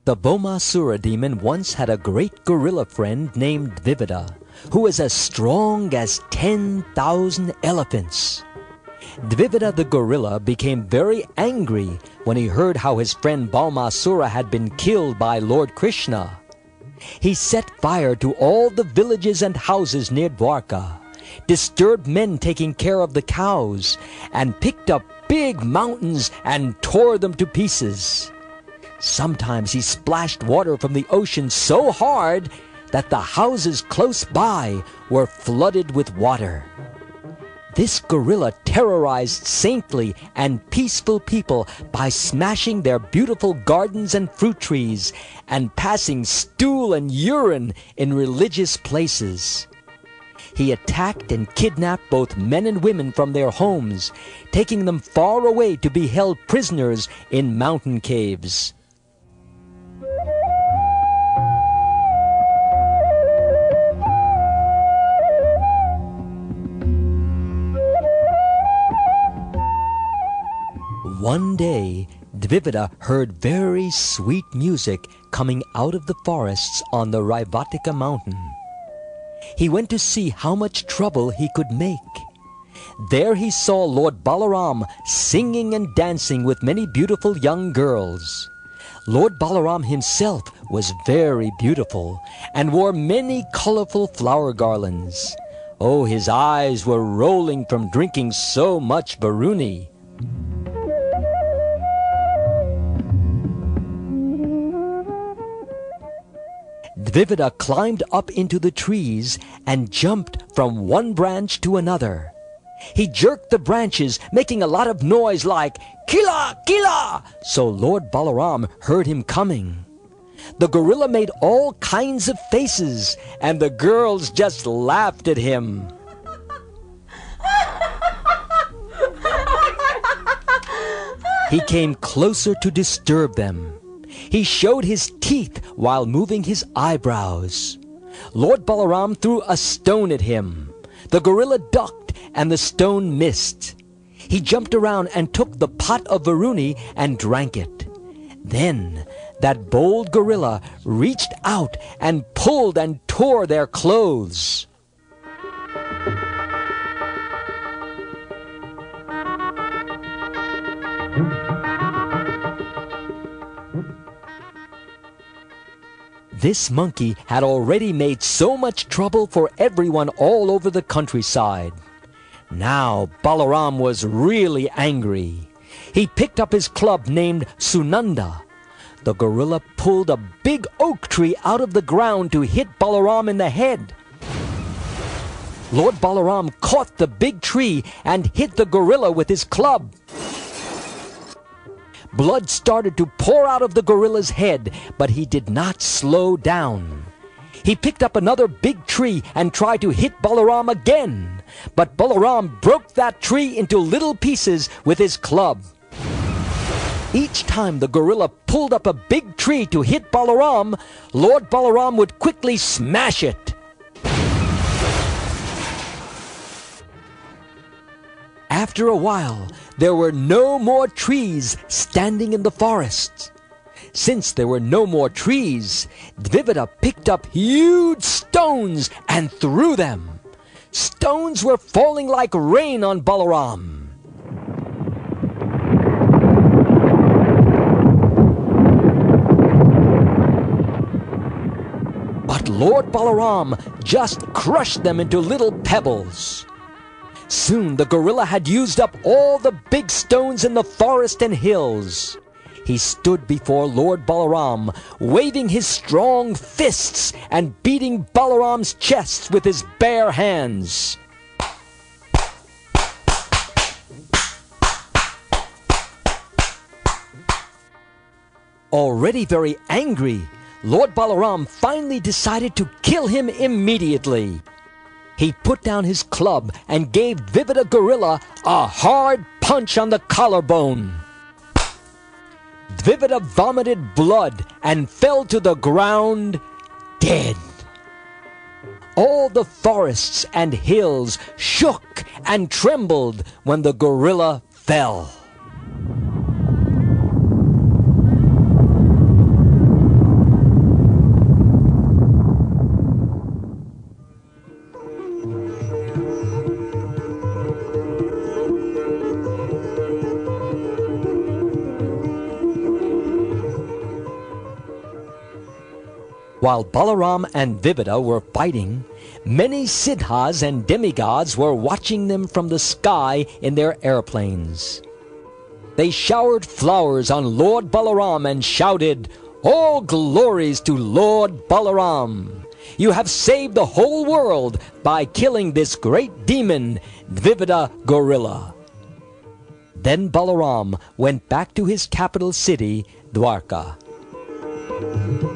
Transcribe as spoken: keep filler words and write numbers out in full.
The Bhaumasura demon once had a great gorilla friend named Dvivida, who was as strong as ten thousand elephants. Dvivida the gorilla became very angry when he heard how his friend Bhaumasura had been killed by Lord Krishna. He set fire to all the villages and houses near Dwarka, disturbed men taking care of the cows, and picked up big mountains and tore them to pieces. Sometimes he splashed water from the ocean so hard that the houses close by were flooded with water. This gorilla terrorized saintly and peaceful people by smashing their beautiful gardens and fruit trees and passing stool and urine in religious places. He attacked and kidnapped both men and women from their homes, taking them far away to be held prisoners in mountain caves. One day, Dvivida heard very sweet music coming out of the forests on the Raivatika mountain. He went to see how much trouble he could make. There he saw Lord Balarama singing and dancing with many beautiful young girls. Lord Balarama himself was very beautiful and wore many colorful flower garlands. Oh, his eyes were rolling from drinking so much Varuni. Dvivida climbed up into the trees and jumped from one branch to another. He jerked the branches, making a lot of noise like "Kila! Kila!" so Lord Balarama heard him coming. The gorilla made all kinds of faces, and the girls just laughed at him. He came closer to disturb them. He showed his teeth while moving his eyebrows. Lord Balarama threw a stone at him. The gorilla ducked and the stone missed. He jumped around and took the pot of Varuni and drank it. Then that bold gorilla reached out and pulled and tore their clothes. This monkey had already made so much trouble for everyone all over the countryside. Now Balarama was really angry. He picked up his club named Sunanda. The gorilla pulled a big oak tree out of the ground to hit Balarama in the head. Lord Balarama caught the big tree and hit the gorilla with his club. Blood started to pour out of the gorilla's head, but he did not slow down. He picked up another big tree and tried to hit Balarama again, but Balarama broke that tree into little pieces with his club. Each time the gorilla pulled up a big tree to hit Balarama, Lord Balarama would quickly smash it. After a while, there were no more trees standing in the forest. Since there were no more trees, Dvivida picked up huge stones and threw them. Stones were falling like rain on Balarama. But Lord Balarama just crushed them into little pebbles. Soon the gorilla had used up all the big stones in the forest and hills. He stood before Lord Balarama, waving his strong fists and beating Balarama's chest with his bare hands. Already very angry, Lord Balarama finally decided to kill him immediately. He put down his club and gave Dvivida gorilla a hard punch on the collarbone. Dvivida vomited blood and fell to the ground dead. All the forests and hills shook and trembled when the gorilla fell. While Balaram and Dvivida were fighting, many siddhas and demigods were watching them from the sky in their airplanes. They showered flowers on Lord Balaram and shouted, "All glories to Lord Balaram! You have saved the whole world by killing this great demon, Dvivida gorilla." Then Balaram went back to his capital city, Dwarka.